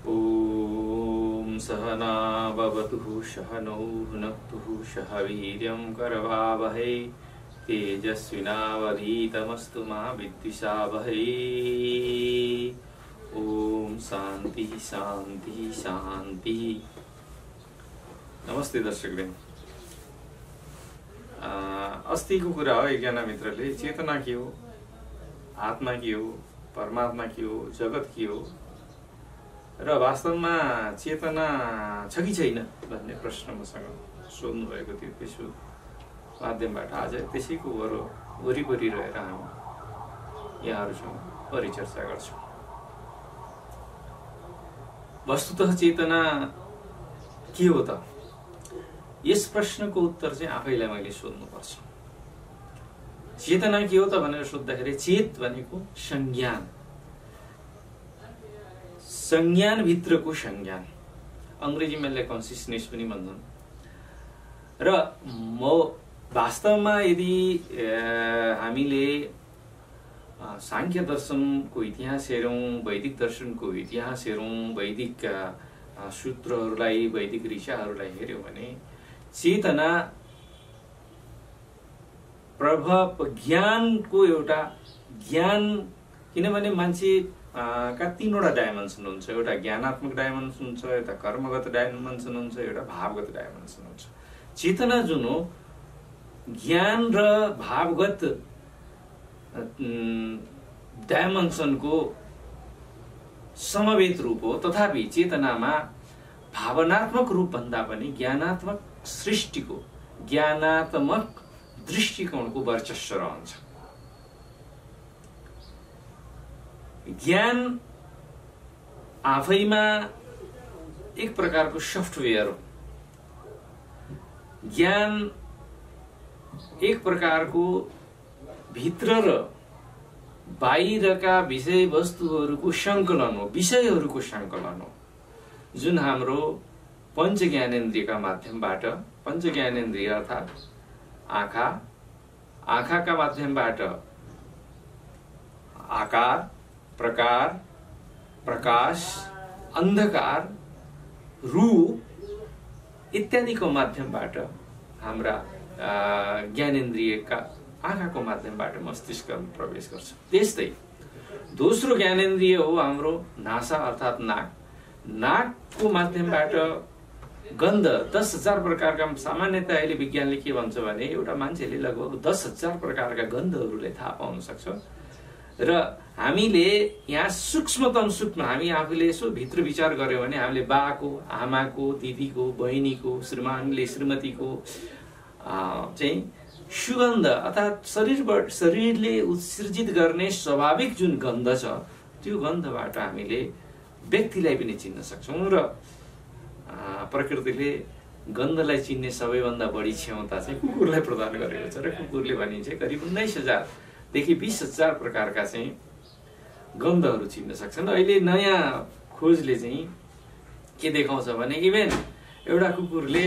ॐ सहना भवतु सहनौ भुनक्तु सह वीर्यं करवावहै तेजस्विनावधीतमस्तु मा विद्विषावहै। ओम शांति शांति शांति। नमस्ते दर्शकवृन्द। अस्तिको कुरा हो एकजना मित्रले चेतना के हो, आत्मा के हो, परमात्मा के हो, जगत के हो र वास्तवमा चेतना छ कि छैन भन्ने प्रश्न मसँग सोध्नु भएको थियो। त्यसको माध्यमबाट आज त्यसैको वरिपरि रहेर हामी यहाँहरूसँग परिचर्चा गर्छौँ। वस्तुतः चेतना के हो त? यस प्रश्नको उत्तर चाहिँ आफैलाई मैले सोध्नुपर्छ। चेतना के हो त भनेर सोध्दाखेरि चेत भनेको संज्ञान, संज्ञान भित्रको संज्ञान, अंग्रेजीमा यसलाई कन्सियसनेस पनि भन्छन्। र म वास्तवमा यदि हामीले सांख्य दर्शनको इतिहास हेरौं, वैदिक दर्शनको इतिहास हेरौं, वैदिक सूत्रहरूलाई, वैदिक ऋषाहरूलाई हेर्यौं भने चेतना प्रभाव ज्ञानको एउटा ज्ञान, किनभने मान्छे का तीनवटा डाइमेन्सन हुन्छ। एउटा ज्ञानात्मक डाइमेन्सन हुन्छ, एउटा कर्मगत डाइमेन्सन हुन्छ, एउटा भावगत डाइमेन्सन हुन्छ। चेतना जुन हो ज्ञान र भावगत डाइमेन्सनको समवेत रूप हो। तथापि चेतनामा भावनात्मक रूप भन्दा पनि ज्ञानात्मक सृष्टिको, ज्ञानात्मक दृष्टिकोणको वर्चस्व रहन्छ। ज्ञान आफैमा एक प्रकारको सफ्टवेयर हो। ज्ञान एक प्रकारको भित्र र बाहिरका विषय वस्तुहरूको संकलन हो, विषयहरूको संकलन हो, जुन हाम्रो पंच ज्ञानेन्द्रियका माध्यमबाट, पंच ज्ञानेन्द्रिय अर्थात् आँखा, आँखाका माध्यमबाट आकार, प्रकार, प्रकाश, अंधकार, रूप इत्यादिको माध्यमबाट हाम्रा ज्ञानेन्द्रियका आँखाको माध्यमबाट मस्तिष्कमा प्रवेश गर्छ। त्यस्तै दोस्रो ज्ञानेन्द्रिय हो हाम्रो नासा अर्थात् नाक। नाकको माध्यमबाट गन्ध 10,000 प्रकारका, सामान्यतः अहिले विज्ञानले के भन्छ भने एउटा मान्छेले लगभग 10,000 प्रकारका गन्धहरूले थाहा पाउन सक्छ। र हामीले यहाँ सूक्ष्मतम सूक्ष्म हामी आफूले यसो भित्र विचार गर्यौं भने हामीले बाको, आमाको, दिदीको, बहिनीको, श्रीमानले श्रीमतीको चाहिँ सुगन्ध अर्थात् शरीरले उत्सर्जित गर्ने स्वाभाविक जुन गन्ध छ, त्यो गन्धबाट हामीले व्यक्तिलाई पनि चिन्न सक्छौं। र प्रकृतिले गन्धलाई चिन्ने सबैभन्दा बढी क्षमता चाहिँ कुकुरलाई प्रदान गरेको छ। र कुकुरले भनिन्छ करिब 19,000 देखि 20,000 प्रकारका चाहिँ गन्धहरू चिन्न सक्छन्। अहिले नयाँ खोजले चाहिँ के देखाउँछ भने इभेन एउटा कुकुरले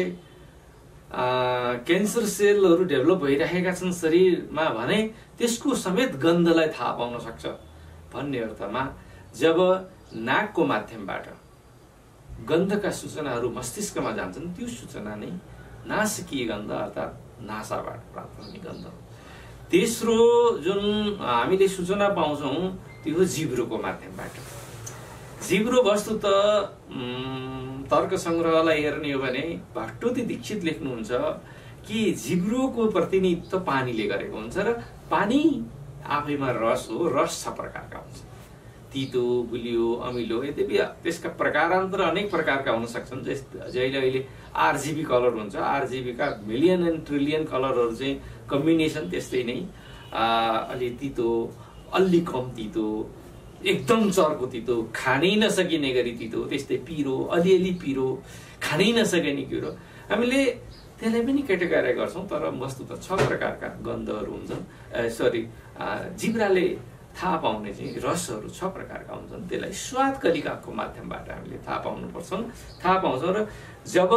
क्यान्सर सेलहरू डेभलप भइरहेका छन् शरीरमा भने त्यसको समेत गन्धलाई थाहा पाउन सक्छ भन्ने अर्थमा जब नाकको माध्यमबाट गन्धका सूचनाहरू मस्तिष्कमा जान्छन्, त्यो सूचना नै नासकीय गन्ध अर्थात् नासाबाट प्राप्त हुने गन्ध हो। तेस्रो जुन हामीले सूचना पाउँछौं त्यो हो जिब्रोको माध्यमबाट। जिब्रो वस्तुत तर्क संग्रहलाई हेर्ने हो भने भट्टोती दीक्षित लेख्नुहुन्छ कि जिब्रोको प्रतिनिधित्व पानीले गरेको हुन्छ र पानी आफैमा रस हो। रस 6 प्रकारका हुन्छ, तीतो, गुलियो, अमिलो। यद्यपि त्यसका प्रकारान्तर अनेक प्रकारका हुन सक्छन्। जहिले अहिले आरजीबी कलर हुन्छ, आरजीबी का मिलियन एन्ड ट्रिलियन कलरहरू चाहिँ कम्बिनेसन त्यस्तै नै अलि तीतो, अलि कम तीतो, एकदम चर्को तीतो, खानै नसकिने गरी तीतो, त्यस्तै पिरो, अलिअलि पिरो, खानै नसकिने पिरो। हामीले त्यसलाई पनि क्याटेगोराइज गर्छौं। तर वस्तुत 6 प्रकारका गन्धहरू हुन्छन्। जिब्राले थाहा पाउने चाहिँ रसहरू 6 प्रकारका हुन्छन्। त्यसलाई स्वाद कलिकाको माध्यमबाट हामीले थाहा पाउँछौं। र जब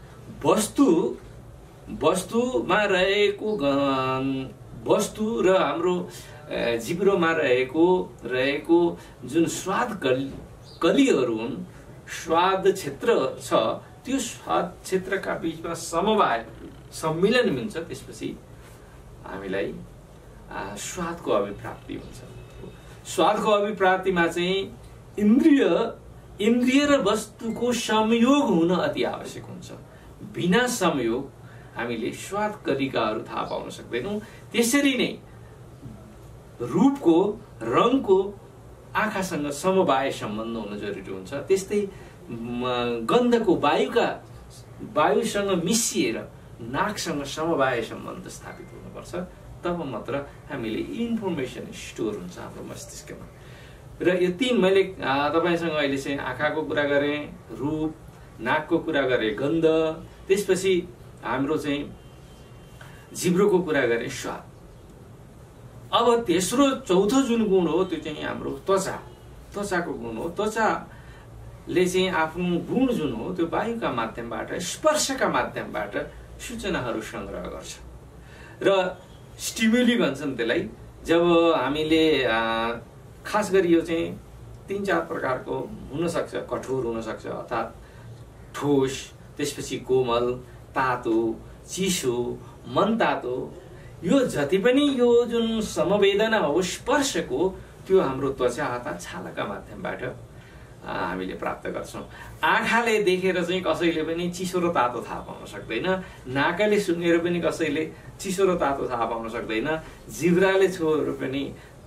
वस्तुमा रहेको वस्तु र हाम्रो जिब्रोमा रहेको जुन स्वाद कलिहरू हुन् स्वाद क्षेत्र छ, त्यो स्वाद क्षेत्रका बीचमा समवाय सम्मिलन मिल्छ, त्यसपछि हामीलाई स्वादको अभिप्राप्ति हुन्छ। स्वादको अभिप्राप्तिमा चाहिँ इन्द्रिय र वस्तुको संयोग हुन अति आवश्यक हुन्छ। बिना संयोग हामीले स्वाद तरिकाहरू थाहा पाउन सक्दैनौँ। त्यसरी नै रूपको, रङको आँखासँग समवाय सम्बन्ध हुन जरुरी हुन्छ। त्यस्तै गन्धको वायुसँग मिसिएर नाकसँग समवाय सम्बन्ध स्थापित हुनुपर्छ, तब मात्र हामीले इन्फर्मेसन स्टोर हुन्छ हाम्रो मस्तिष्कमा। र यो तीन मैले तपाईसँग अहिले चाहिँ आँखाको कुरा गरेँ, रूप, नाकको कुरा गरेँ, गन्ध, त्यसपछि हाम्रो चाहिँ जिब्रोको कुरा गरेँ, स्वाद। अब तेस्रो चौथो जुन गुण हो त्यो चाहिँ हाम्रो त्वचाको गुण हो। त्वचाले चाहिँ आफ्नो गुण जुन हो त्यो वायुका माध्यमबाट, स्पर्शका माध्यमबाट सूचनाहरू संग्रह गर्छ र स्टिमुली भन्छन् त्यसलाई। जब हामीले खास गरी यो चाहिँ 3-4 प्रकारको हुनसक्छ, कठोर हुनसक्छ अर्थात् ठोस, त्यसपछि कोमल, तातो, चिसो, मनतातो, यो जति पनि यो जुन समवेदना हो स्पर्शको, त्यो हाम्रो त्वचा अर्थात् छालाका माध्यमबाट हामीले प्राप्त गर्छौँ। आँखाले देखेर चाहिँ कसैले पनि चिसो र तातो थाहा पाउन सक्दैन, नाकले सुँगेर पनि कसैले चिसो र तातो थाहा पाउन सक्दैन, जिब्राले छोएर पनि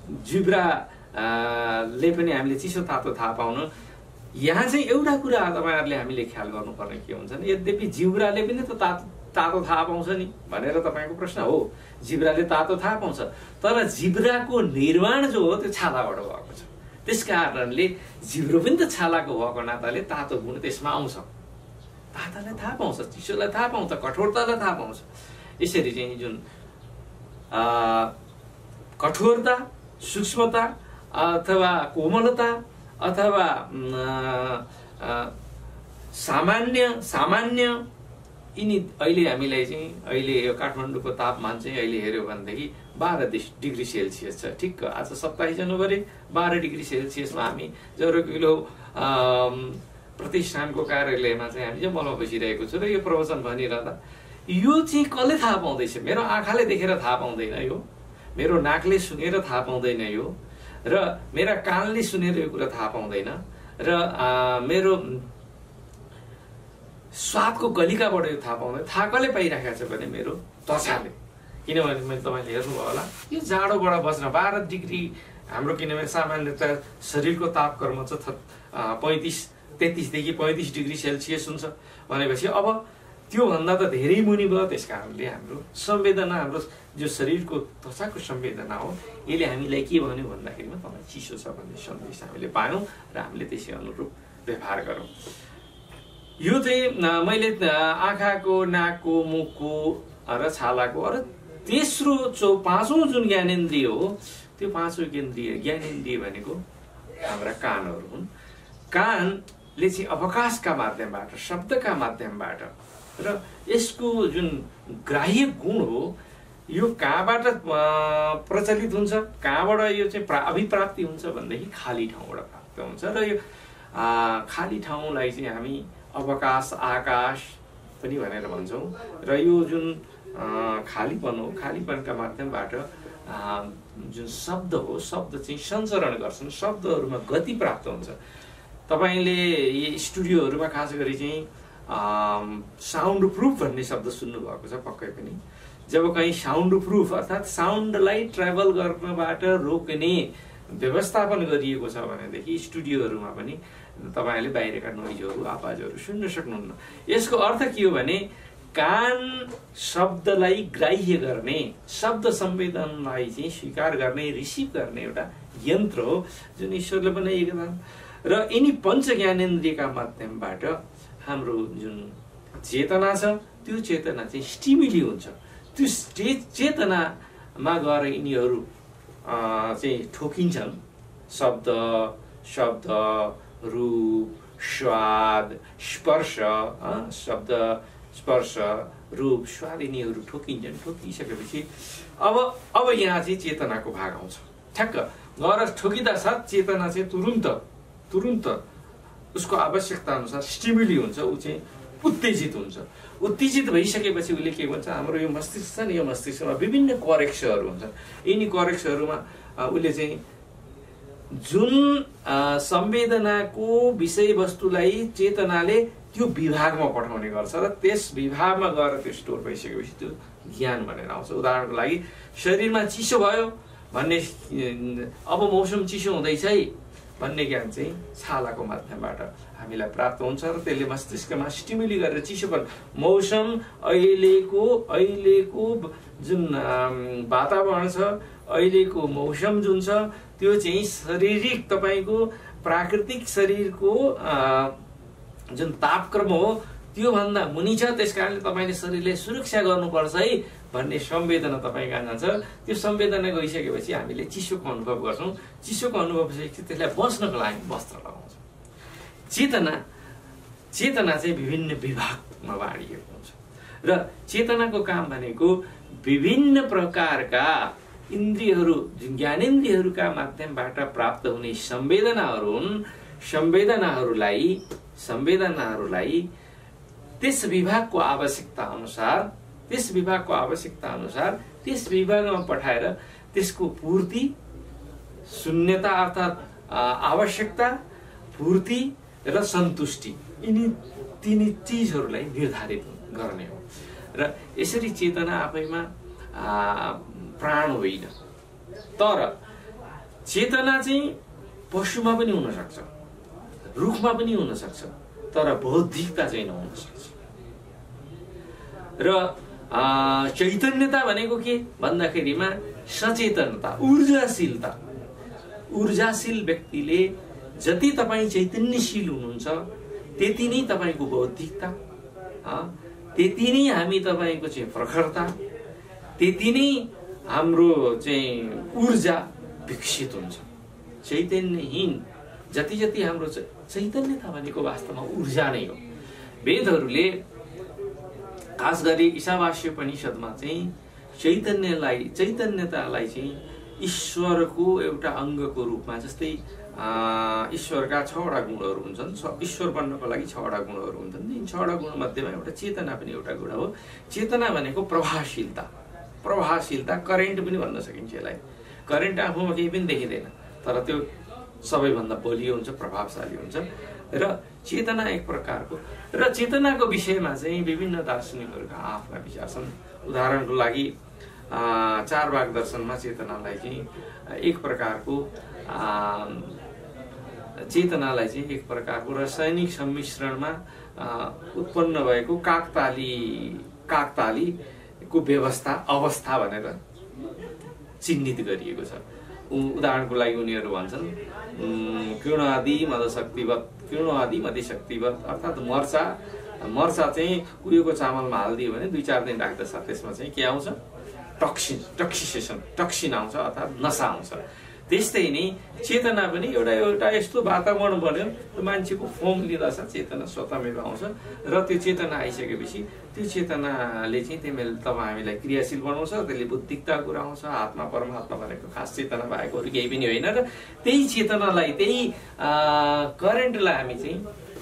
जिब्राले पनि हामीले चिसो तातो थाहा पाउनु। यहाँ चाहिँ एउटा कुरा तपाईँहरूले हामीले ख्याल गर्नुपर्ने के हुन्छ भने, यद्यपि जिब्राले पनि त तातो थाहा पाउँछ नि भनेर तपाईँको प्रश्न हो। जिब्राले तातो थाहा पाउँछ, तर जिब्राको निर्माण जो हो त्यो छालाबाट भएको छ। त्यस कारणले जिब्रो पनि त छालाको भएको नाताले तातो गुण त्यसमा आउँछ। तातालाई थाहा पाउँछ, चिसोलाई थाहा पाउँछ, कठोरतालाई थाहा पाउँछ। यसरी चाहिँ जुन कठोरता, सूक्ष्मता अथवा कोमलता अथवा सामान्य यिनी अहिले हामीलाई चाहिँ अहिले यो काठमाडौँको तापमान चाहिँ अहिले हेऱ्यो भनेदेखि 12 डिग्री सेल्सियस छ। ठिक्क आज 27 जनवरी 12 डिग्री सेल्सियसमा हामी जरोकिलो प्रतिष्ठानको कार्यालयमा चाहिँ हामी जम्मलमा बसिरहेको छु र यो प्रवचन भनिरहँदा यो चाहिँ कसले थाहा पाउँदैछ? मेरो आँखाले देखेर थाहा पाउँदैन यो, मेरो नाकले सुनेर थाहा पाउँदैन यो, र मेरा कानले सुनेर यो कुरा थाहा पाउँदैन, र मेरो स्वादको कलिकाबाट यो थाहा पाउँदैन। थाहा कसले पाइराखेको छ भने मेरो त्वचाले। किनभने मैले तपाईँले हेर्नुभयो होला, यो जाडोबाट बस्न 12 डिग्री हाम्रो, किनभने सामान्यतः शरीरको तापक्रम चाहिँ 33 देखि 35 डिग्री सेल्सियस हुन्छ भनेपछि अब त्योभन्दा त धेरै मुनि भयो। त्यस कारणले हाम्रो संवेदना, हाम्रो जो शरीरको त्वचाको संवेदना हो, यसले हामीलाई के भन्यो भन्दाखेरिमा तपाईँ चिसो छ भन्ने सन्देश हामीले पायौँ र हामीले त्यसै अनुरूप व्यवहार गरौँ। यो चाहिँ मैले आँखाको, नाकको, मुखको र छालाको। र तेस्रो पाँचौं जुन ज्ञानेन्द्रिय हो, त्यो पाँचौं ज्ञानेन्द्रिय भनेको हाम्रा कानहरू हुन्। कानले चाहिँ अवकाशका माध्यमबाट, शब्दका माध्यमबाट र यसको जुन ग्राह्य गुण हो यो कहाँबाट प्रचलित हुन्छ, कहाँबाट यो चाहिँ अभिप्राप्ति हुन्छ भनेदेखि खाली ठाउँबाट प्राप्त हुन्छ। र यो खाली ठाउँलाई चाहिँ हामी अवकाश, आकाश पनि भनेर भन्छौँ। र यो जुन खालीपन हो, खालीपनका माध्यमबाट जुन शब्द हो, शब्द चाहिँ सञ्चरण गर्छन्, शब्दहरूमा गति प्राप्त हुन्छ। तपाईँले यी स्टुडियोहरूमा खास गरी चाहिँ साउन्ड प्रुफ भन्ने शब्द सुन्नुभएको छ पक्कै पनि। जब कहीँ साउन्ड प्रुफ अर्थात् साउन्डलाई ट्राभल गर्नबाट रोक्ने व्यवस्थापन गरिएको छ भनेदेखि स्टुडियोहरूमा पनि तपाईँहरूले बाहिरका नोइजहरू, आवाजहरू सुन्न सक्नुहुन्न। यसको अर्थ के हो भने कान शब्दलाई ग्राह्य गर्ने, शब्द संवेदनलाई चाहिँ स्वीकार गर्ने, रिसिभ गर्ने एउटा यन्त्र हो जुन ईश्वरले बनाइएको छ। र यिनी पञ्च ज्ञानेन्द्रियका माध्यमबाट हाम्रो जुन चेतना छ त्यो चेतना चाहिँ स्टिमुली हुन्छ। त्यो चेतनामा गएर यिनीहरू चाहिँ ठोकिन्छन्। शब्द, रूप, स्वाद, स्पर्श, शब्द, स्पर्श, रूप, स्वाद यिनीहरू ठोकिन्छन्। ठोकिसकेपछि अब यहाँ चाहिँ चेतनाको भाग आउँछ। ठ्याक्क गएर ठोकिँदा साथ चेतना चाहिँ तुरुन्त उसको आवश्यकता अनुसार स्टिमुली हुन्छ, ऊ चाहिँ उत्तेजित हुन्छ। उत्तेजित भइसकेपछि उसले के भन्छ, हाम्रो यो मस्तिष्क छ नि, यो मस्तिष्कमा विभिन्न करेक्सहरू हुन्छन्। यिनी करेक्सहरूमा उसले चाहिँ जुन संवेदनाको विषयवस्तुलाई चेतनाले त्यो विभागमा पठाउने गर्छ र त्यस विभागमा गएर त्यो स्टोर भइसकेपछि त्यो ज्ञान भनेर आउँछ। उदाहरणको लागि शरीरमा चिसो भयो भन्ने, अब मौसम चिसो हुँदैछ है भन्ने ज्ञान चाहिँ छालाको माध्यमबाट हामीलाई प्राप्त हुन्छ र त्यसले मस्तिष्कमा स्टिमुली गरेर चिसोपन, मौसम अहिलेको जुन वातावरण छ, अहिलेको मौसम जुन छ त्यो चाहिँ शारीरिक तपाईको प्राकृतिक शरीरको जुन तापक्रम हो त्यो भन्दा मुनि छ, त्यसकारणले तपाईले शरीरले सुरक्षा गर्नुपर्छ है भन्ने संवेदना तपाईँ कहाँ जान्छ। त्यो संवेदना गइसकेपछि हामीले चिसोको अनुभव गर्छौँ। चिसोको अनुभव भएपछि त्यसलाई बस्नको लागि वस्त्र लगाउँछौँ। चेतना चाहिँ विभिन्न विभागमा बाँडिएको हुन्छ र चेतनाको काम भनेको विभिन्न प्रकारका इन्द्रियहरू, जुन ज्ञानेन्द्रियहरूका माध्यमबाट प्राप्त हुने संवेदनाहरू हुन्, संवेदनाहरूलाई त्यस विभागको आवश्यकता अनुसार त्यस विभागमा पठाएर त्यसको पूर्ति, शून्यता अर्थात् आवश्यकता, पूर्ति र सन्तुष्टि, यिनी तिनी चिजहरूलाई निर्धारित गर्ने हो। र यसरी चेतना आफैमा प्राण होइन, तर चेतना चाहिँ पशुमा पनि हुन सक्छ, रुखमा पनि हुन सक्छ, तर बौद्धिकता चाहिँ नहुन सक्छ। र चैतन्यता भनेको के भन्दाखेरिमा सचेतनता, ऊर्जाशील व्यक्तिले जति तपाईँ चैतन्यशील हुनुहुन्छ त्यति नै तपाईको बौद्धिकता, त्यति नै हामी तपाईको चाहिँ प्रखरता, त्यति नै हाम्रो चाहिँ ऊर्जा विकसित हुन्छ। चैतन्यहीन जति हाम्रो चैतन्यता भनेको वास्तवमा ऊर्जा नै हो। वेदहरूले खास गरी ईशावास्योपनिषदमा चाहिँ चैतन्यतालाई चाहिँ ईश्वरको एउटा अङ्गको रूपमा, जस्तै ईश्वरका 6वटा गुणहरू हुन्छन्, ईश्वर बन्नको लागि 6वटा गुणहरू हुन्छन्, यी 6वटा गुण मध्येमा एउटा चेतना पनि एउटा गुण हो। चेतना भनेको प्रभावशीलता, करेन्ट पनि भन्न सकिन्छ यसलाई। करेन्ट आफूमा केही पनि देखिँदैन, तर त्यो सबैभन्दा बलियो हुन्छ, प्रभावशाली हुन्छ। र चेतना एक प्रकारको, र चेतनाको विषयमा चाहिँ विभिन्न दार्शनिकहरूका आफ्ना विचार छन्। उदाहरणको लागि चारवाक दर्शनमा चेतनालाई चाहिँ एक प्रकारको रासायनिक सम्मिश्रणमा उत्पन्न भएको काकतालीको अवस्था भनेर चिन्हित गरिएको छ। उदाहरणको लागि उनीहरू भन्छन् किर्ण आदि मदिशक्तिवत, अर्थात् मर्चा चाहिँ कुहिएको चामलमा हालिदियो भने 2-4 दिन राख्दछ, त्यसमा चाहिँ के आउँछ, टक्सिन आउँछ, अर्थात् नशा आउँछ। त्यस्तै नै चेतना पनि एउटा यस्तो वातावरण बन्यो, मान्छेको फर्म लिँदछ, चेतना स्वतमेव आउँछ। र त्यो चेतना आइसकेपछि त्यो चेतनाले चाहिँ हामीलाई क्रियाशील बनाउँछ, त्यसले बुद्धिकता कुरा आउँछ। आत्मा परमात्मा भनेको खास चेतना भएको अरू केही पनि होइन। र त्यही चेतनालाई, त्यही करेन्टलाई हामी चाहिँ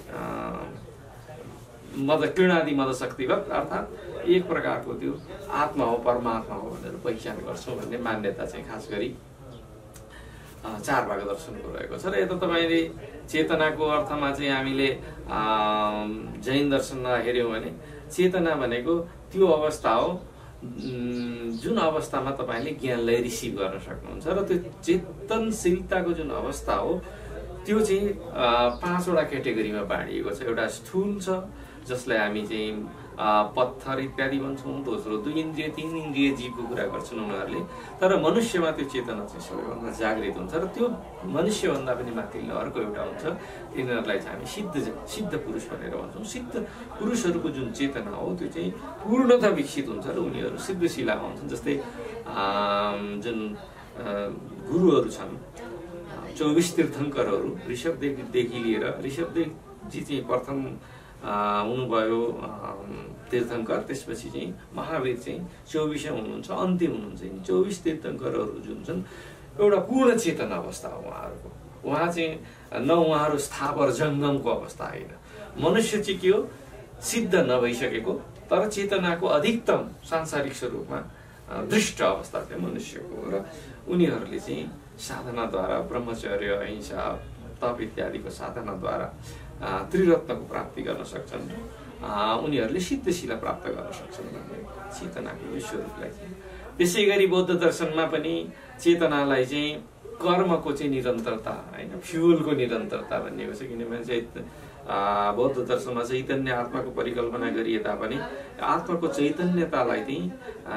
किरणादि मदशक्तिवत, अर्थात् एक प्रकारको त्यो आत्मा हो, परमात्मा हो भनेर पहिचान गर्छौँ भन्ने मान्यता चाहिँ खास गरी चारवाक दर्शनको रहेको छ। र यता तपाईँले चेतनाको अर्थमा चाहिँ हामीले जैन दर्शनमा हेऱ्यौँ भने चेतना भनेको त्यो अवस्था हो जुन अवस्थामा तपाईँले ज्ञानलाई रिसिभ गर्न सक्नुहुन्छ। र त्यो चेतनशीलताको जुन अवस्था हो त्यो चाहिँ 5वटा क्याटेगोरीमा बाँडिएको छ। एउटा स्थूल छ, जसलाई हामी चाहिँ पत्थर इत्यादि भन्छौँ। दोस्रो 2 इन्द्रिय 3 इन्द्रिय जीवको कुरा गर्छन् उनीहरूले। तर मनुष्यमा त्यो चेतना चाहिँ सबैभन्दा जागृत हुन्छ। र त्यो मनुष्यभन्दा पनि माथिल्लो अर्को एउटा हुन्छ, तिनीहरूलाई चाहिँ हामी सिद्ध पुरुष भनेर भन्छौँ। सिद्ध पुरुषहरूको जुन चेतना हो त्यो चाहिँ पूर्णतः विकसित हुन्छ र उनीहरू सिद्धशिलामा हुन्छन्। जस्तै जुन गुरुहरू छन्, 24 तीर्थङ्करहरू, ऋषभदेवदेखि लिएर, ऋषभदेवजी चाहिँ प्रथम हुनुभयो तीर्थङ्कर, त्यसपछि चाहिँ महावीर चाहिँ 24औं हुनुहुन्छ, अन्तिम हुनुहुन्छ। 24 तीर्थङ्करहरू जुन छन् एउटा पूर्ण चेतना अवस्था हो उहाँहरूको। उहाँ चाहिँ न उहाँहरू स्थावर जङ्गमको अवस्था होइन। मनुष्य चाहिँ के हो, सिद्ध नभइसकेको तर चेतनाको अधिकतम सांसारिक स्वरूपमा दृष्ट अवस्था थियो मनुष्यको। र उनीहरूले चाहिँ साधनाद्वारा ब्रह्मचर्य, अहिंसा, तप इत्यादिको साधनाद्वारा त्रिरत्नको प्राप्ति गर्न सक्छन्। उनीहरूले सिद्धशिला प्राप्त गर्न सक्छन् भन्ने चेतनाको यो स्वरूपलाई चाहिँ। त्यसै गरी बौद्ध दर्शनमा पनि चेतनालाई चाहिँ कर्मको चाहिँ निरन्तरता होइन, फ्युलको निरन्तरता भनिएको छ। किनभने चाहिँ बौद्ध दर्शनमा चैतन्य आत्माको परिकल्पना गरिए तापनि आत्माको चैतन्यतालाई चाहिँ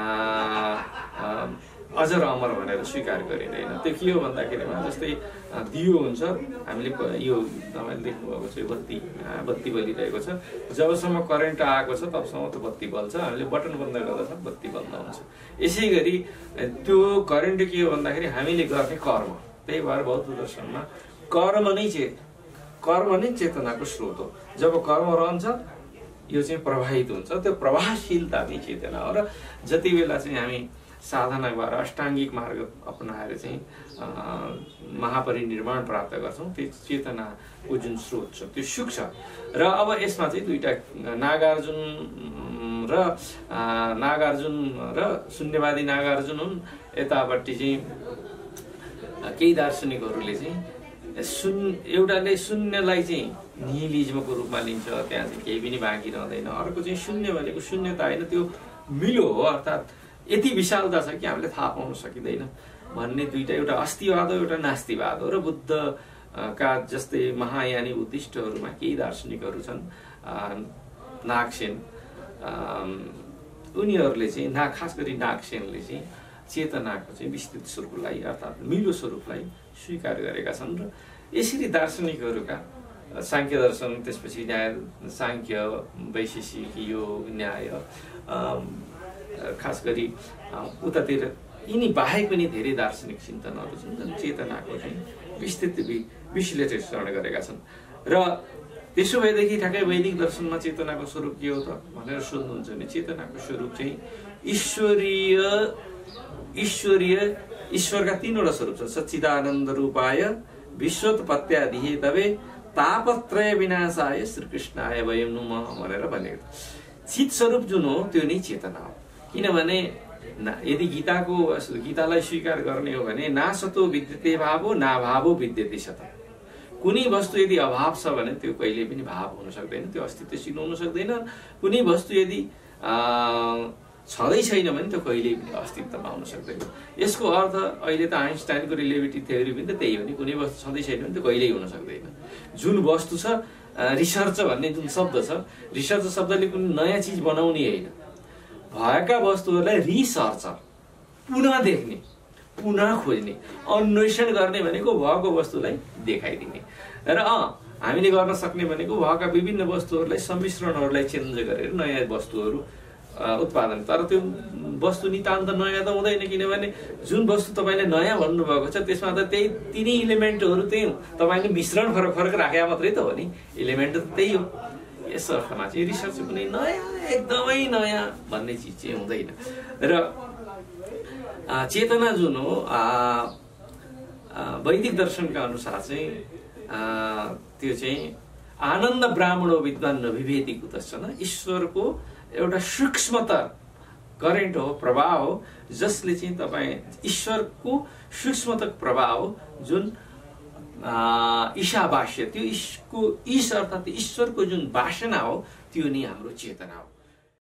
अजर अमर भनेर स्वीकार गरिँदैन। त्यो के हो भन्दाखेरिमा जस्तै दियो हुन्छ, हामीले यो तपाईँले देख्नुभएको छ, यो बत्ती बलिरहेको छ, जबसम्म करेन्ट आएको छ तबसम्म त्यो बत्ती बल्छ, हामीले बटन बन्द गर्दा बत्ती बन्द हुन्छ। यसै गरी त्यो करेन्ट के हो भन्दाखेरि हामीले गर्ने कर्म। त्यही भएर बौद्ध दर्शनमा कर्म नै चेतनाको स्रोत हो। जब कर्म रहन्छ यो चाहिँ प्रवाहित हुन्छ, त्यो प्रवाहशीलता नै चेतना हो। र जति बेला चाहिँ हामी साधनाद्वारा अष्टाङ्गिक मार्ग अपनाएर चाहिँ महापरिनिर्वाण प्राप्त गर्छौँ, त्यो चेतनाको जुन स्रोत छ त्यो सुक्छ। र अब यसमा चाहिँ दुईटा नागार्जुन र शून्यवादी नागार्जुन हुन्। यतापट्टि चाहिँ केही दार्शनिकहरूले चाहिँ एउटाले शून्यलाई चाहिँ निहिलिज्मको रूपमा लिन्छ, त्यहाँ चाहिँ केही पनि बाँकी रहँदैन। अर्को चाहिँ शून्य भनेको शून्यता होइन, त्यो मिलो हो, अर्थात् यति विशालता छ कि हामीले थाहा पाउन सकिँदैन भन्ने दुईटा, एउटा अस्तिवाद हो, एउटा नास्तिवाद हो। र बुद्धका जस्तै महायानी बुद्धिस्टहरूमा केही दार्शनिकहरू छन्, नागसेन, उनीहरूले चाहिँ खास गरी नागसेनले चाहिँ चेतनाको चाहिँ विस्तृत स्वरूपलाई अर्थात् मिलो स्वरूपलाई स्वीकार गरेका छन्। र यसरी दार्शनिकहरूका साङ्ख्य दर्शन, त्यसपछि न्याय साङ्ख्य, वैशेषिक, योग, न्याय, खास गरी उतातिर यिनी बाहेक पनि धेरै दार्शनिक चिन्तनहरू छन् जुन चेतनाको चाहिँ विस्तृत विश्लेषण गरेका छन्। र त्यसो भएदेखि ठ्याक्कै वैदिक दर्शनमा चेतनाको स्वरूप के हो त भनेर सोध्नुहुन्छ भने चेतनाको स्वरूप चाहिँ ईश्वरका तीनवटा स्वरूप छ। सच्चिदानन्द रूपाय विश्वोत्पत्त्यादिहे तबे तापत्रय विनाशाय श्रीकृष्णाय वयं नुमः भनेर भनेको। चित स्वरूप जुन हो त्यो नै चेतना हो। किनभने यदि गीतालाई स्वीकार गर्ने हो भने नासतो विद्यते भावो नाभावो विद्यते सत। कुनै वस्तु यदि अभाव छ भने त्यो कहिले पनि भाव हुन सक्दैन, त्यो अस्तित्वशील हुन सक्दैन। कुनै वस्तु यदि छँदै छैन भने त्यो कहिल्यै पनि अस्तित्वमा आउन सक्दैन। यसको अर्थ अहिले त आइन्स्टाइनको रिलेटिभिटी थ्योरी पनि त त्यही हो नि, कुनै वस्तु छँदै छैन भने त्यो कहिल्यै हुन सक्दैन। जुन वस्तु छ, रिसर्च भन्ने जुन शब्द छ, रिसर्च शब्दले कुनै नयाँ चिज बनाउने होइन, भएका वस्तुहरूलाई रिसर्च, पुनः देख्ने, पुनः खोज्ने, अन्वेषण गर्ने भनेको भएको वस्तुलाई देखाइदिने। र हामीले गर्न सक्ने भनेको भएका विभिन्न वस्तुहरूलाई, सम्मिश्रणहरूलाई चेन्ज गरेर नयाँ वस्तुहरू उत्पादन। तर त्यो वस्तु नितान्त नयाँ त हुँदैन, किनभने जुन वस्तु तपाईँले नयाँ भन्नुभएको छ त्यसमा त त्यही तिनै इलिमेन्टहरू त्यही तपाईँले मिश्रण फरक फरक राखे मात्रै त हो नि, इलिमेन्ट त त्यही हो। यस अर्थमा चाहिँ रिसर्च कुनै नयाँ एकदमै नयाँ भन्ने चिज चाहिँ हुँदैन। र चेतना जुन हो वैदिक दर्शनका अनुसार चाहिँ त्यो चाहिँ आनन्द ब्राह्मणो विद्वान नभिभेति कुतश्चन, ईश्वरको एउटा सूक्ष्मता करेन्ट हो, प्रवाह हो, जसले चाहिँ तपाईँ ईश्वरको सूक्ष्मतक प्रवाह हो, जुन ईशावास्य, त्यो ईश अर्थात् ईश्वरको जुन वासना हो त्यो नै हाम्रो चेतना हो।